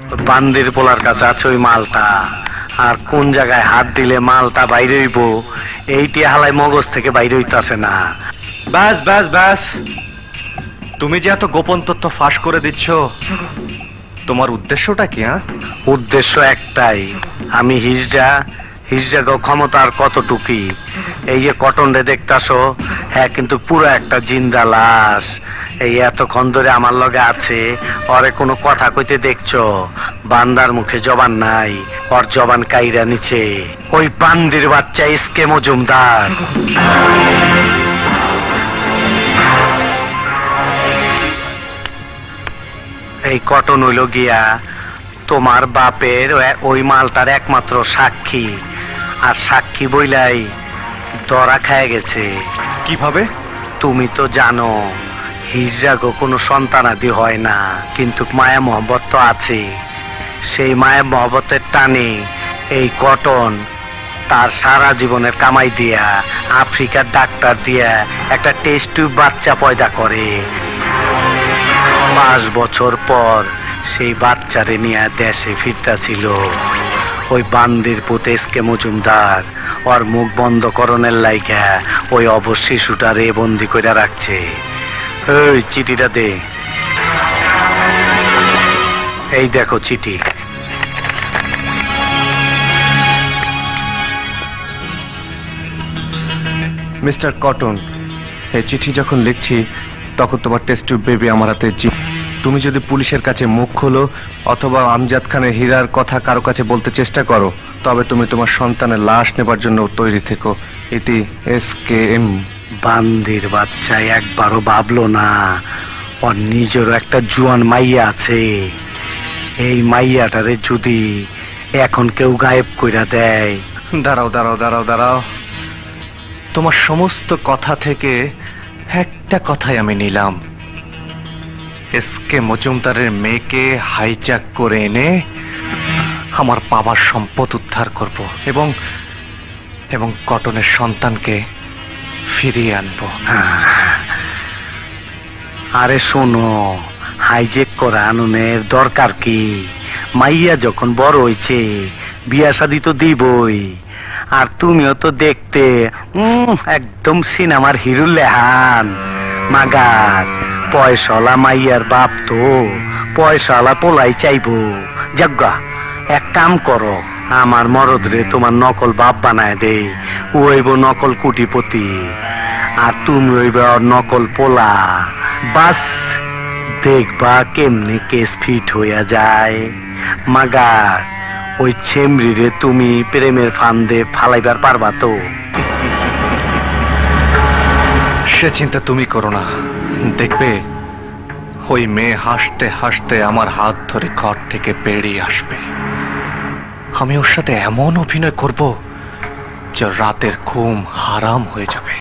বান্দির পোলার কাছে আছে ওই মালটা, আর কোন জায়গায় হাত দিলে মালটা বাইরে হইব এইটি হালাই মগজ থেকে বাইরে হইতাছে না। ব্যাস ব্যাস ব্যাস, তুমি যে এত গোপন তথ্য ফাঁস করে দিচ্ছ, তোমার উদ্দেশ্যটা কি? উদ্দেশ্য একটাই, আমি হিজড়া ক্ষমতার কতটুকি। এই যে কটন রে দেখতাছো, হ্যাঁ কিন্তু পুরো একটা জিন্দা লাশ। এই এতক্ষণ ধরে আমার লগে আছে, ওরে কোনো কথা কইতে দেখছো? বান্দার মুখে জবান নাই, ওর জবান কাইরা নিচে ওই বান্দির বাচ্চা এসকে মজুমদার। এই কটন হইল গিয়া তোমার বাপের ওই মালটার একমাত্র সাক্ষী, আর সাক্ষী বইলাই ধরা খায় গেছে। কিভাবে? তুমি তো জানো হিজড়াগো কোনো সন্তানাদি হয় না, কিন্তু মায়া মহব্বত তো আছে। সেই মায়া মহব্বতের টানে এই কটন তার সারা জীবনের কামাই দিয়া আফ্রিকার ডাক্তার দিয়া একটা টেস্ট টিউব বাচ্চা পয়দা করে। 5 বছর পর সেই বাচ্চারে নিয়ে দেশে ফিরতাছিল। ওই বান্দির পুত এসকে মজুমদার ওর মুখ বন্ধ করণের লাইগা ওই অবশ শিশুটারে বন্দি করে রাখছে। ওই চিঠিটা দে। এই দেখো চিঠি। মিস্টার কটন, এই চিঠি যখন লিখছি তখন তোমার টেস্ট টিউব বেবি আমার হাতে। তুমি যদি পুলিশের কাছে মুখ খোলো অথবা আমজাদ খানের হীরার কথা কারো কাছে বলতে চেষ্টা করো, তবে তুমি তোমার সন্তানের লাশ নেবার জন্য তৈরি থেকো। এটি SKM। বান্দির বাচ্চা একবারও ভাবলো না ওর নিজেরও একটা জুয়ান মাইয়া আছে। এই মাইয়াটারে যদি এখন কেউ গায়েব কইরা দেয়। দাঁড়াও দাঁড়াও দাঁড়াও দাঁড়াও, তোমার সমস্ত কথা থেকে একটা কথাই আমি নিলাম। এসকে মজুমদারের মেয়েকে হাইজ্যাক করে এনে আমার বাবার সম্পদ উদ্ধার করব এবং এবং কটনের সন্তানকে ফিরিয়ে আনবো। আরে শোনো, হাইজ্যাক করা আনুনের দরকার কি? মাইয়া যখন বড় হইছে বিয়া শাদী তো দিবই। আর তুমিও তো দেখতে একদম সিনেমার হিরো লেহান। মাগার পয়সাওয়ালা মাইয়ার বাপ তো পয়সাওয়ালা পোলাই চাইবো। যাজ্ঞা এক কাম করো, আমার মরদরে তোমার নকল বাপ বানায় দে। ও হইব নকল কোটিপতি আর তুমি হইবে ওর নকল পোলা। বাস দেখবা কেমনি কেস ফিট হইয়া যায়। মাগার ওই ছেমরিরে তুমি প্রেমের ফান্দে ফালাইবার পারবা তো? সে চিন্তা তুমি করো না, দেখবে ওই মেয়ে হাসতে হাসতে আমার হাত ধরে ঘর থেকে বেরিয়ে আসবে। আমি ওর সাথে এমন অভিনয় করব যে রাতের ঘুম হারাম হয়ে যাবে।